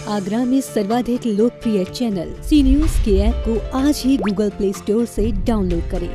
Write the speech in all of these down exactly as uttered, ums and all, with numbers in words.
आगरा में सर्वाधिक लोकप्रिय चैनल सी न्यूज के ऐप को आज ही गूगल प्ले स्टोर से डाउनलोड करें।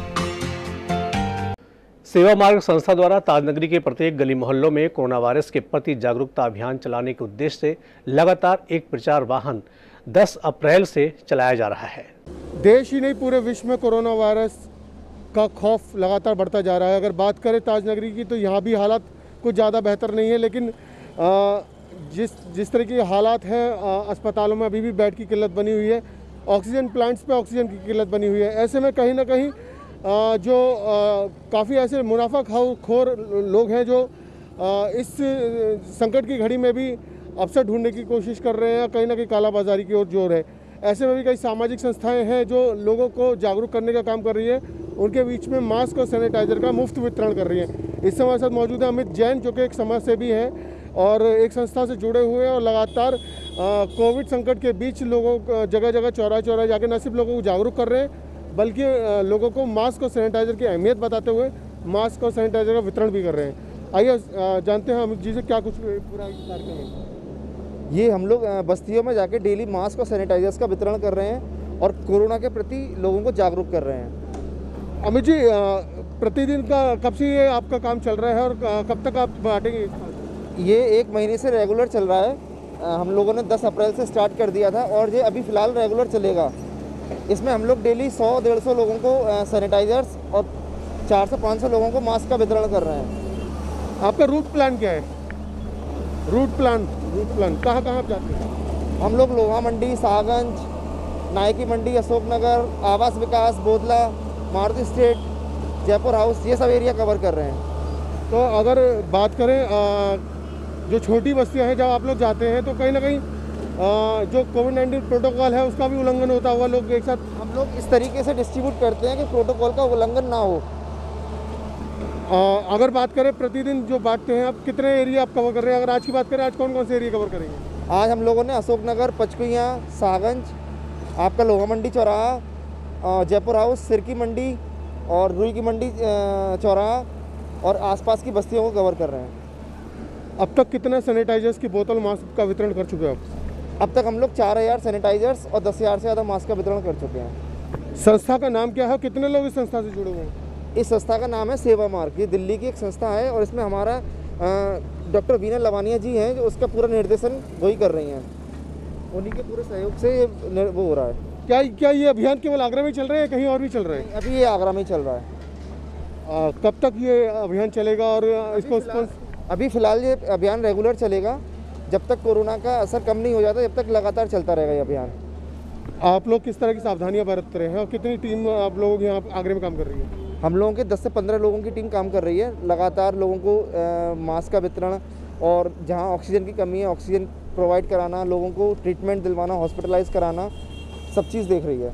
सेवा मार्ग संस्था द्वारा ताजनगरी के प्रत्येक गली मोहल्लों में कोरोना वायरस के प्रति जागरूकता अभियान चलाने के उद्देश्य से लगातार एक प्रचार वाहन दस अप्रैल से चलाया जा रहा है। देश ही नहीं पूरे विश्व में कोरोना वायरस का खौफ लगातार बढ़ता जा रहा है। अगर बात करें ताजनगरी की तो यहाँ भी हालात कुछ ज़्यादा बेहतर नहीं है, लेकिन आ, जिस जिस तरह की हालात हैं अस्पतालों में अभी भी बेड की किल्लत बनी हुई है, ऑक्सीजन प्लांट्स पे ऑक्सीजन की किल्लत बनी हुई है। ऐसे में कहीं ना कहीं आ, जो काफ़ी ऐसे मुनाफा खाओ खोर लोग हैं जो आ, इस संकट की घड़ी में भी अवसर ढूंढने की कोशिश कर रहे हैं, कहीं ना कहीं कालाबाजारी की ओर जोर है। ऐसे में भी कई सामाजिक संस्थाएं हैं जो लोगों को जागरूक करने का काम कर रही है, उनके बीच में मास्क और सैनिटाइजर का मुफ्त वितरण कर रही है। इस समय साथ मौजूद है अमित जैन, जो कि एक समाज सेवी हैं और एक संस्था से जुड़े हुए हैं और लगातार कोविड संकट के बीच लोगों को जगह जगह चौराहे चौराहे जाके न सिर्फ लोगों को जागरूक कर रहे हैं, बल्कि लोगों को मास्क और सैनिटाइजर की अहमियत बताते हुए मास्क और सैनिटाइजर का वितरण भी कर रहे हैं। आइए जानते हैं अमित जी से क्या कुछ पूरा कार्यक्रम है। ये हम लोग बस्तियों में जाके डेली मास्क और सैनिटाइजर्स का वितरण कर रहे हैं और कोरोना के प्रति लोगों को जागरूक कर रहे हैं। अमित जी, प्रतिदिन का कब से ये आपका काम चल रहा है और कब तक आप बांटेंगे? ये एक महीने से रेगुलर चल रहा है। हम लोगों ने दस अप्रैल से स्टार्ट कर दिया था और ये अभी फ़िलहाल रेगुलर चलेगा। इसमें हम लोग डेली सौ डेढ़ सौ लोगों को सैनिटाइजर्स और चार से पाँच सौ लोगों को मास्क का वितरण कर रहे हैं। आपका रूट प्लान क्या है? रूट प्लान रूट प्लान कहाँ कहाँ आप जाते हैं? हम लोग लोहा मंडी, साहगंज, नायकी मंडी, अशोकनगर, आवास विकास, बोदला, मारुति स्टेट, जयपुर हाउस, ये सब एरिया कवर कर रहे हैं। तो अगर बात करें आ, जो छोटी बस्तियां हैं जब आप लोग जाते हैं तो कहीं ना कहीं आ, जो कोविड नाइन्टीन प्रोटोकॉल है उसका भी उल्लंघन होता हुआ लोग एक साथ हम लोग इस तरीके से डिस्ट्रीब्यूट करते हैं कि प्रोटोकॉल का उल्लंघन ना हो। आ, अगर बात करें प्रतिदिन जो बांटते हैं, आप कितने एरिया आप कवर कर रहे हैं? अगर आज की बात करें, आज कौन कौन से एरिया कवर करेंगे? आज हम लोगों ने अशोकनगर, पचकुइयाँ, साहगंज, आपका लोहा मंडी चौराहा, जयपुर हाउस, सिरकी मंडी और रुई की मंडी चौराहा और आसपास की बस्तियों को कवर कर रहे हैं। अब तक कितने सैनिटाइजर्स की बोतल मास्क का वितरण कर चुके हैं आप? अब तक हम लोग चार हज़ार सैनिटाइजर्स और दस हज़ार से ज़्यादा मास्क का वितरण कर चुके हैं। संस्था का नाम क्या है? कितने लोग इस संस्था से जुड़े हुए हैं? इस संस्था का नाम है सेवा मार्ग। ये दिल्ली की एक संस्था है और इसमें हमारा डॉक्टर वीना लवानिया जी हैं जो उसका पूरा निर्देशन वही कर रही हैं। उन्हीं के पूरे सहयोग से वो हो रहा है। क्या क्या ये अभियान केवल आगरा में चल रहे हैं, कहीं और भी चल रहे हैं? अभी ये आगरा में ही चल रहा है। आ, कब तक ये अभियान चलेगा और इसको अभी फ़िलहाल ये अभियान रेगुलर चलेगा। जब तक कोरोना का असर कम नहीं हो जाता जब तक लगातार चलता रहेगा ये अभियान। आप लोग किस तरह की सावधानियां बरत रहे हैं और कितनी टीम आप लोगों की यहाँ आगरे में काम कर रही है? हम लोगों के दस से पंद्रह लोगों की टीम काम कर रही है। लगातार लोगों को आ, मास्क का वितरण और जहाँ ऑक्सीजन की कमी है ऑक्सीजन प्रोवाइड कराना, लोगों को ट्रीटमेंट दिलवाना, हॉस्पिटलाइज कराना, सब चीज़ देख रही है।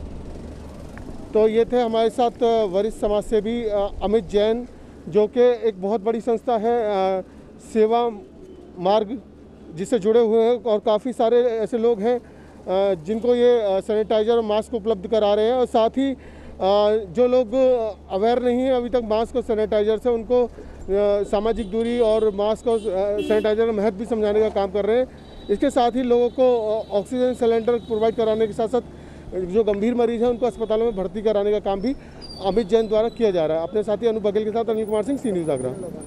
तो ये थे हमारे साथ वरिष्ठ समाज सेवी अमित जैन, जो कि एक बहुत बड़ी संस्था है आ, सेवा मार्ग, जिससे जुड़े हुए हैं और काफ़ी सारे ऐसे लोग हैं आ, जिनको ये सैनिटाइज़र और मास्क उपलब्ध करा रहे हैं। और साथ ही आ, जो लोग अवेयर नहीं हैं अभी तक मास्क और सैनिटाइज़र से, उनको आ, सामाजिक दूरी और मास्क और सैनिटाइज़र का महत्व भी समझाने का काम कर रहे हैं। इसके साथ ही लोगों को ऑक्सीजन सिलेंडर प्रोवाइड कराने के साथ साथ जो गंभीर मरीज हैं उनको अस्पतालों में भर्ती कराने का काम भी अमित जैन द्वारा किया जा रहा है। अपने साथी अनु बघेल के साथ अनिल कुमार सिंह, सी न्यूज़ आगरा।